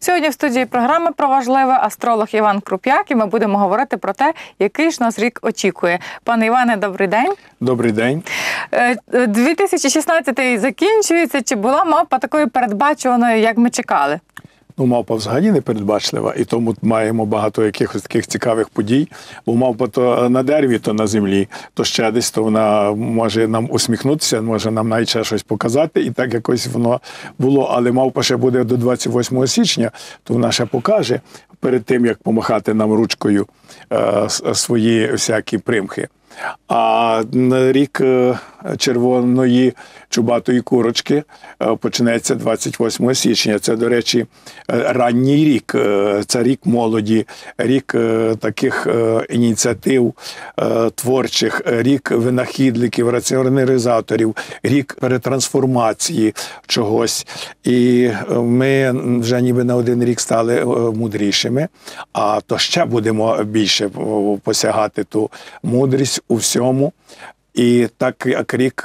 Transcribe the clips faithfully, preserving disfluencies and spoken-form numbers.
Сьогодні в студії програми про важливе астролог Іван Круп'як, і ми будемо говорити про те, який ж нас рік очікує. Пане Іване, добрий день. Добрий день. дві тисячі шістнадцятий закінчується. Чи була мавпа такою передбачуваною, як ми чекали? Ну, мавпа взагалі не передбачлива, і тому маємо багато якихось таких цікавих подій. Бо мавпа то на дереві, то на землі, то ще десь, то вона може нам усміхнутися, може нам навіть ще щось показати, і так якось воно було. Але мавпа ще буде до двадцять восьмого січня, то вона ще покаже, перед тим, як помахати нам ручкою е, свої всякі примхи. А рік червоної чубатої курочки почнеться двадцять восьмого січня. Це, до речі, ранній рік. Це рік молоді, рік таких ініціатив творчих, рік винахідників, раціоналізаторів, рік перетрансформації чогось. І ми вже ніби на один рік стали мудрішими, а то ще будемо більше посягати ту мудрість у всьому. І так як рік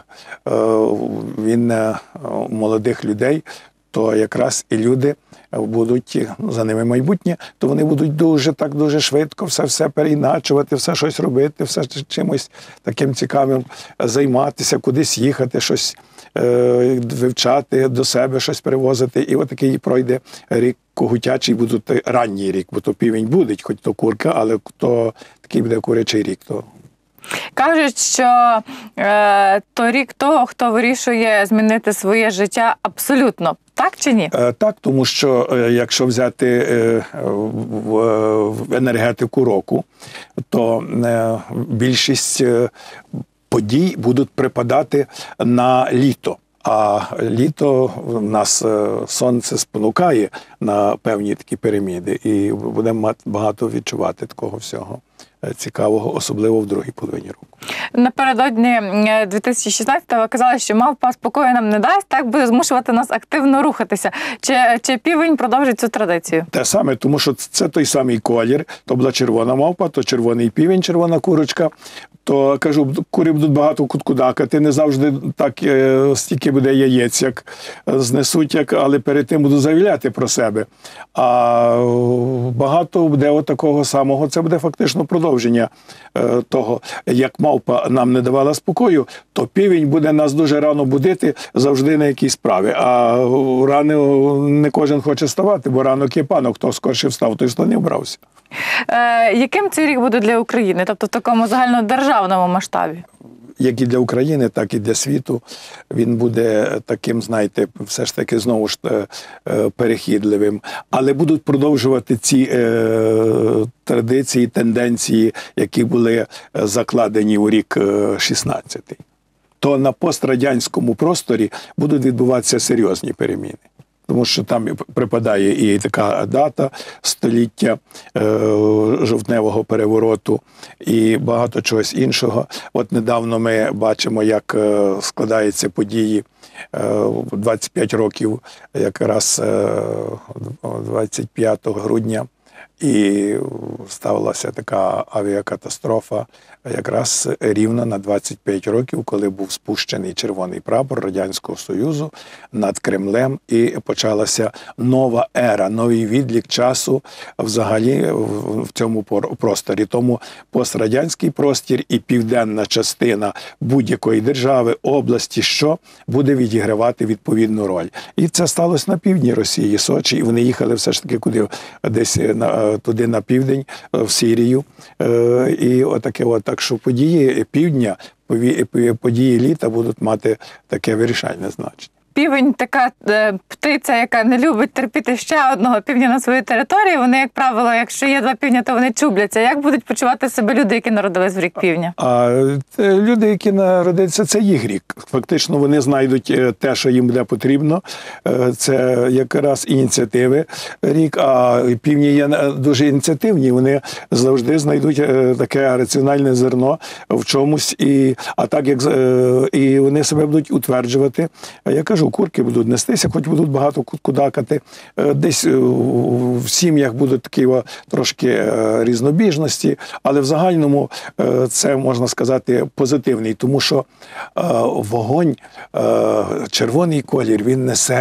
він молодих людей, то якраз і люди будуть, за ними майбутнє, то вони будуть дуже так дуже швидко все-все переіначувати, все щось робити, все чимось таким цікавим займатися, кудись їхати, щось е, вивчати, до себе щось привозити. І отакий пройде рік когутячий, буде ранній рік, бо то півень буде, хоч то курка, але то такий буде курячий рік. То кажуть, що е, то рік того, хто вирішує змінити своє життя абсолютно. Так чи ні? Е, так, тому що е, якщо взяти е, в, в енергетику року, то е, більшість е, подій будуть припадати на літо. А літо в нас е, сонце спонукає на певні такі переміни, і будемо багато відчувати такого всього цікавого, особливо в другій половині року. Напередодні дві тисячі шістнадцятого ви казали, що мавпа спокою нам не дасть, так буде змушувати нас активно рухатися. Чи, чи півень продовжить цю традицію? Те саме, тому що це той самий колір. То була червона мавпа, то червоний півень, червона курочка. То, кажу, кури будуть багато куткудакати, не завжди так стільки буде яєць, як знесуть, як, але перед тим будуть заявляти про себе. А багато буде от такого самого, це буде фактично продовження е, того. Як мавпа нам не давала спокою, то півень буде нас дуже рано будити завжди на якійсь справі. А рано не кожен хоче ставати, бо ранок є панок, хто скорше встав, той слонів брався. Е, яким цей рік буде для України, тобто в такому загальнодержавному масштабі? Як і для України, так і для світу. Він буде таким, знаєте, все ж таки знову ж перехідливим. Але будуть продовжувати ці е, традиції, тенденції, які були закладені у рік шістнадцятий. То на пострадянському просторі будуть відбуватися серйозні переміни. Тому що там припадає і така дата століття е, жовтневого перевороту і багато чогось іншого. От недавно ми бачимо, як е, складаються події е, двадцять п'ять років, якраз е, двадцять п'ятого грудня, і сталася така авіакатастрофа якраз рівно на двадцять п'ять років, коли був спущений червоний прапор Радянського Союзу над Кремлем, і почалася нова ера, новий відлік часу взагалі в цьому просторі. Тому пострадянський простір і південна частина будь-якої держави, області, що буде відігравати відповідну роль. І це сталося на півдні Росії, Сочі, і вони їхали все ж таки куди, десь на, туди на південь, в Сирію. І отаке от. Так що події півдня, події літа будуть мати таке вирішальне значення. Півень – така е, птиця, яка не любить терпіти ще одного півня на своїй території. Вони, як правило, якщо є два півня, то вони чубляться. Як будуть почувати себе люди, які народились в рік півня? А люди, які народилися, це їх рік. Фактично вони знайдуть те, що їм буде потрібно. Це якраз ініціативи рік, а півні є дуже ініціативні. Вони завжди знайдуть таке раціональне зерно в чомусь. І, а так як і вони себе будуть утверджувати, я кажу, курки будуть нестися, хоч будуть багато кудакати. Десь в сім'ях будуть такі трошки різнобіжності, але в загальному це, можна сказати, позитивний, тому що вогонь, червоний колір, він несе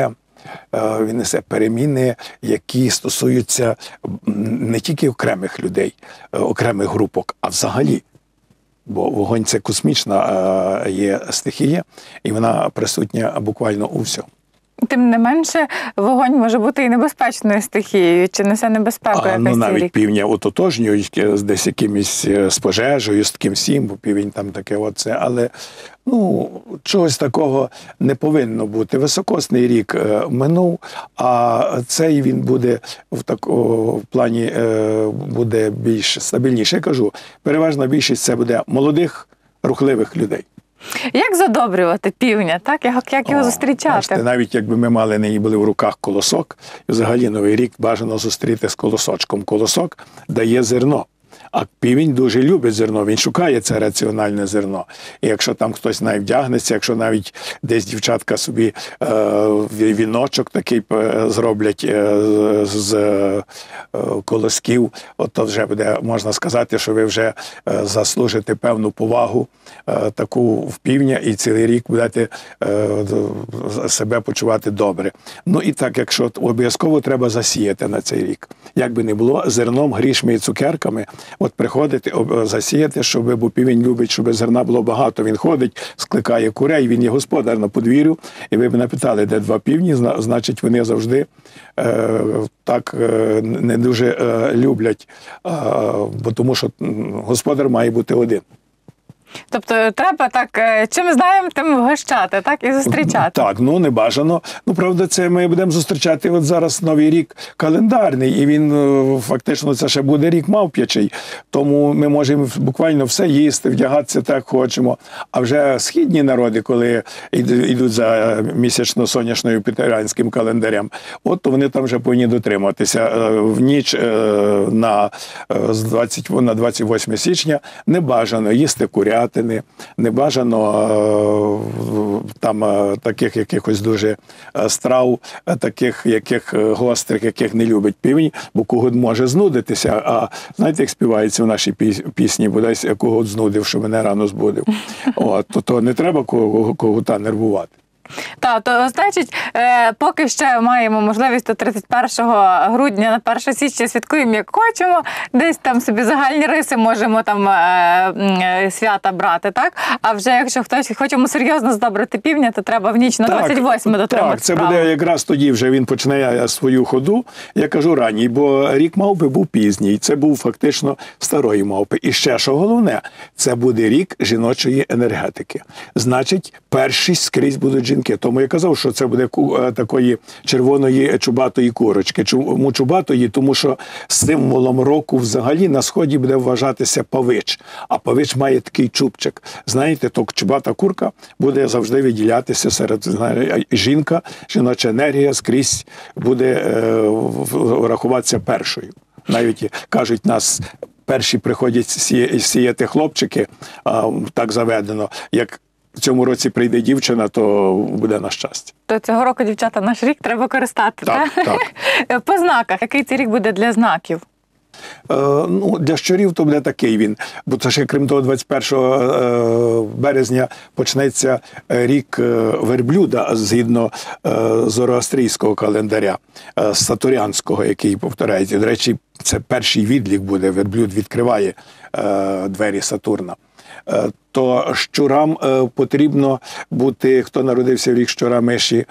він несе переміни, які стосуються не тільки окремих людей, окремих групок, а взагалі. Бо вогонь – це космічна є стихія, і вона присутня буквально у всьому. Тим не менше, вогонь може бути і небезпечною стихією, чи несе небезпеку а, якась ну, навіть рік? півня ототожнюють з десь якимось з пожежею, з таким всім, бо півень там таке оце, але ну, чогось такого не повинно бути. Високосний рік е, минув, а цей він буде в такому в плані е, буде більш стабільніший. Я кажу, переважна більшість це буде молодих, рухливих людей. Як задобрювати півня, так? Як, як його О, зустрічати? Бачите, навіть якби ми мали не були в руках колосок, і взагалі Новий рік бажано зустріти з колосочком. Колосок дає зерно. А півень дуже любить зерно, він шукає це раціональне зерно. І якщо там хтось навіть вдягнеться, якщо навіть десь дівчатка собі е, віночок такий зроблять е, з е, колосків, от то вже буде, можна сказати, що ви вже е, заслужите певну повагу е, таку в півня, і цілий рік будете е, себе почувати добре. Ну і так, якщо обов'язково треба засіяти на цей рік. Як би не було, зерном, грішми і цукерками, от приходити, засіяти, щоб, бо півень любить, щоб зерна було багато. Він ходить, скликає курей, він є господар на подвір'ю. І ви мене питали, де два півні, значить вони завжди е, так е, не дуже е, люблять, е, бо тому що господар має бути один. Тобто треба так, чим знаємо, тим вгощати, так, і зустрічати. Так, ну не бажано. Ну, правда, це ми будемо зустрічати от зараз Новий рік календарний, і він фактично це ще буде рік мавп'ячий, тому ми можемо буквально все їсти, вдягатися так хочемо. А вже східні народи, коли йдуть за місячно-сонячною пітеранським календарем, от то вони там вже повинні дотримуватися. В ніч на двадцять восьме січня не бажано їсти куря, не бажано там таких якихось дуже страв, таких яких гострих, яких не любить півень, бо когут може знудитися. А знаєте, як співається в нашій пісні, бодай когут знудив, що мене рано збудив. От, то, то не треба когута нервувати. Так, то, значить, е, поки ще маємо можливість до тридцять першого грудня на перше січня святкуємо, як хочемо, десь там собі загальні риси можемо там е, е, свята брати, так? А вже якщо хтось хочемо серйозно здобрити півня, то треба в ніч на двадцять восьме дотримати. Так, це буде якраз тоді вже він починає свою ходу, я кажу ранній, бо рік мавпи був пізній, це був фактично старої мавпи. І ще, що головне, це буде рік жіночої енергетики. Значить, першість скрізь будуть жінки. Тому я казав, що це буде такої червоної чубатої курочки. Чому чубатої? Тому що символом року взагалі на сході буде вважатися павич. А павич має такий чубчик. Знаєте, то чубата курка буде завжди виділятися серед знаєте, жінка, жіноча енергія скрізь буде е, рахуватися першою. Навіть кажуть, нас перші приходять сіяти хлопчики, а, так заведено, як в цьому році прийде дівчина, то буде на щастя. То цього року, дівчата, наш рік треба користати, так? Так, так. По знаках. Який цей рік буде для знаків? Е, ну, для щурів то буде такий він. Бо це ще, крім того, двадцять першого е, березня почнеться рік верблюда, згідно е, зороастрійського календаря, е, сатурянського, який повторяється. До речі, це перший відлік буде, верблюд відкриває е, двері Сатурна. То щурам потрібно бути, хто народився в рік щура миші,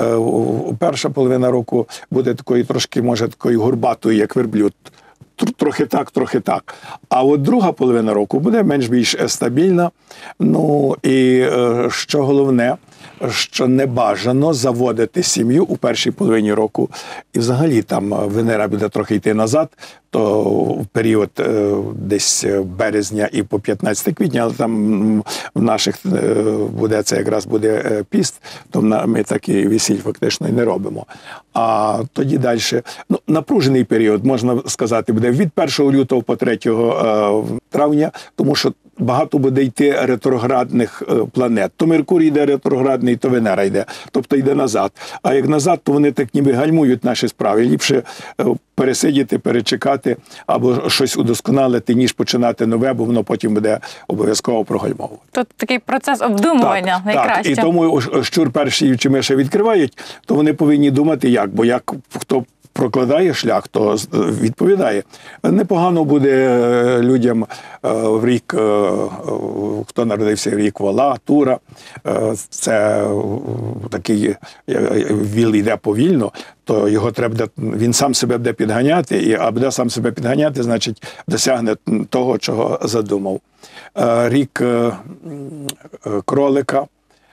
перша половина року буде такою трошки, може, такою горбатою, як верблюд. Трохи так, трохи так. А от друга половина року буде менш-більш стабільна. Ну і що головне, що не бажано заводити сім'ю у першій половині року. І взагалі там Венера буде трохи йти назад, то в період десь березня і по п'ятнадцяте квітня, але там в наших буде, це якраз буде піст, то ми такі весіль фактично і не робимо. А тоді далі, ну, напружений період, можна сказати, буде від першого лютого по третього травня, тому що багато буде йти ретроградних планет. То Меркурій йде ретроградний, то Венера йде, тобто йде назад. А як назад, то вони так ніби гальмують наші справи. Ліпше пересидіти, перечекати або щось удосконалити, ніж починати нове, бо воно потім буде обов'язково прогальмовувати. Тут такий процес обдумування так, найкраще. Так, і тому щур перший чи миша відкривають, то вони повинні думати як, бо як хто прокладає шлях, то відповідає. Непогано буде людям в рік, хто народився в рік вола, тура. Це такий віл йде повільно, то його треба, він сам себе буде підганяти, і а буде сам себе підганяти, значить досягне того, чого задумав. Рік кролика,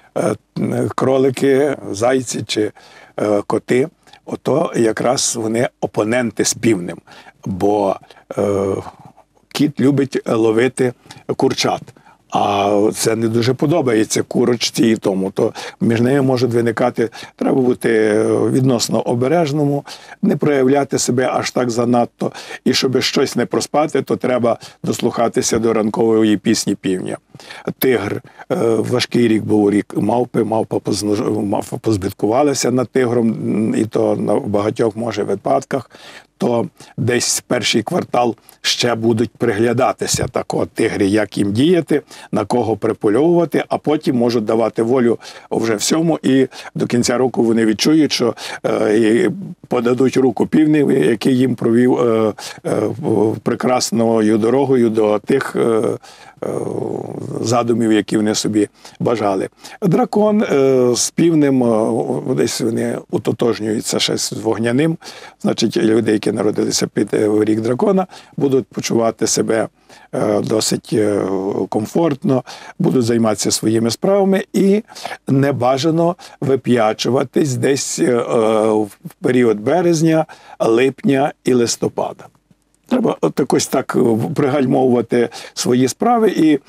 кролики, зайці чи коти, ото якраз вони опоненти з півнем, бо е, кіт любить ловити курчат, а це не дуже подобається курочці і тому, то між ними можуть виникати, треба бути відносно обережному, не проявляти себе аж так занадто, і щоб щось не проспати, то треба дослухатися до ранкової пісні півня. Тигр, важкий рік був рік мавпи, мавпа позбиткувалася над тигром, і то на багатьох, може, випадках, то десь перший квартал ще будуть приглядатися так от тигрі, як їм діяти, на кого припольовувати, а потім можуть давати волю вже всьому, і до кінця року вони відчують, що е, подадуть руку півневі, який їм провів е, е, прекрасною дорогою до тих е, е, задумів, які вони собі бажали. Дракон е, з півнем, е, десь вони утотожнюються ще з вогняним, значить люди, які народилися під рік дракона, будуть почувати себе досить комфортно, будуть займатися своїми справами і не бажано вип'ячуватись десь в період березня, липня і листопада. Треба от якось так пригальмовувати свої справи і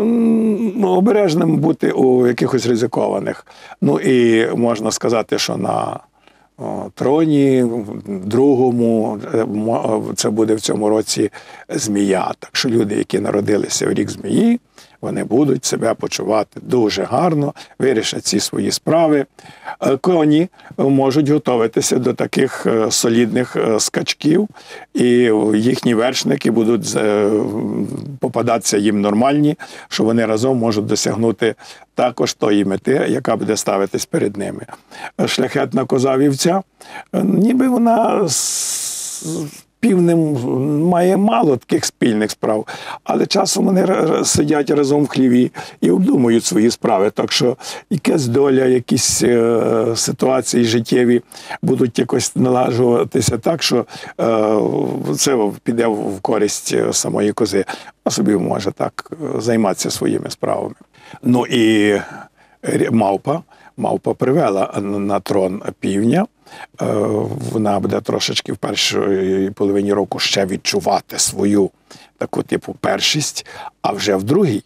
ну, обережним бути у якихось ризикованих. Ну і можна сказати, що на троні, другому, це буде в цьому році змія. Так що люди, які народилися в рік змії, вони будуть себе почувати дуже гарно, вирішать ці свої справи. Коні можуть готуватися до таких солідних скачків, і їхні вершники будуть попадатися їм нормальні, що вони разом можуть досягнути також тої мети, яка буде ставитись перед ними. Шляхетна коза вівця, ніби вона півнем має мало таких спільних справ, але часом вони сидять разом в хліві і обдумують свої справи. Так що якась доля, якісь е, ситуації життєві будуть якось налажуватися так, що е, це піде в користь самої кози. А собі може так займатися своїми справами. Ну і мавпа. Мавпа привела на трон півня. Вона буде трошечки в першій половині року ще відчувати свою таку типу першість, а вже в другій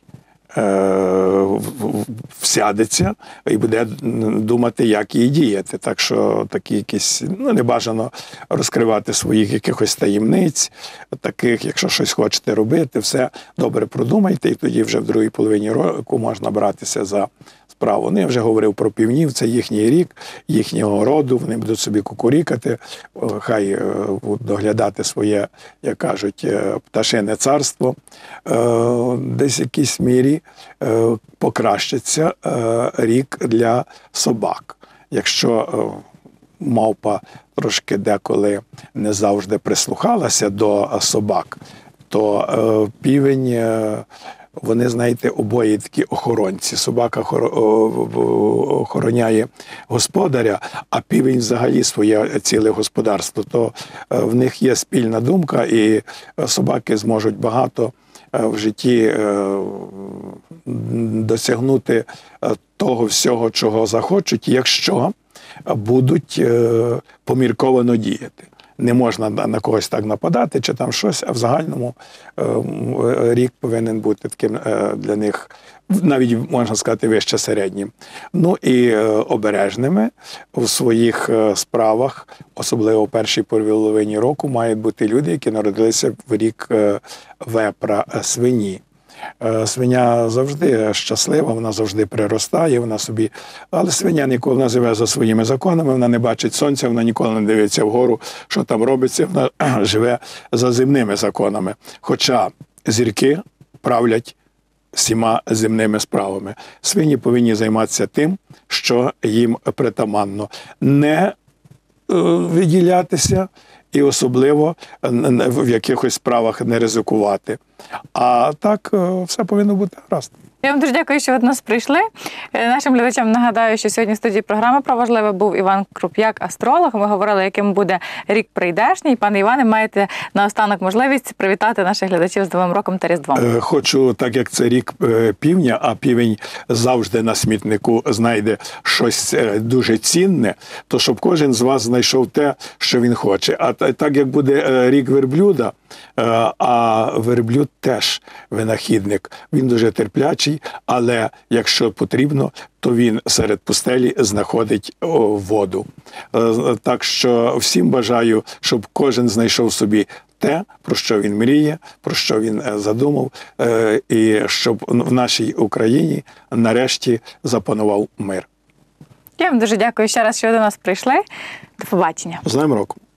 всядеться і буде думати, як їй діяти. Так що такі якісь, ну, не бажано розкривати своїх якихось таємниць, таких, якщо щось хочете робити, все добре продумайте, і тоді вже в другій половині року можна братися за справу. Ну, я вже говорив про півнів, це їхній рік, їхнього роду, вони будуть собі кукурікати, хай будуть доглядати своє, як кажуть, пташине царство. Десь в якійсь мірі покращиться рік для собак. Якщо мавпа трошки деколи не завжди прислухалася до собак, то півень, вони, знаєте, обоє такі охоронці. Собака охороняє господаря, а півень взагалі своє ціле господарство. То в них є спільна думка, і собаки зможуть багато в житті досягнути того всього, чого захочуть, якщо будуть помірковано діяти. не можна на когось так нападати чи там щось, а в загальному рік повинен бути таким для них, навіть, можна сказати, вище середнім. Ну і обережними в своїх справах, особливо в першій половині року, мають бути люди, які народилися в рік вепра, свині. Свиня завжди щаслива, вона завжди приростає, вона собі. Але свиня ніколи вона живе за своїми законами, вона не бачить сонця, вона ніколи не дивиться вгору, що там робиться, вона живе за земними законами. Хоча зірки правлять всіма земними справами. Свині повинні займатися тим, що їм притаманно. Не виділятися і особливо в якихось справах не ризикувати. А так все повинно бути гаразд. Я вам дуже дякую, що ви до нас прийшли. Нашим глядачам нагадаю, що сьогодні в студії програми «Про важливе» був Іван Круп'як, астролог. Ми говорили, яким буде рік прийдешній. Пане Іване, маєте наостанок можливість привітати наших глядачів з Новим роком та Різдвом. Хочу, так як це рік півня, а півень завжди на смітнику знайде щось дуже цінне, то щоб кожен з вас знайшов те, що він хоче. А так як буде рік верблюда, а верблюд теж винахідник, він дуже терплячий, але якщо потрібно, то він серед пустелі знаходить воду. Так що всім бажаю, щоб кожен знайшов собі те, про що він мріє, про що він задумав, і щоб в нашій Україні нарешті запанував мир. Я вам дуже дякую ще раз, що ви до нас прийшли. До побачення. З Новим роком!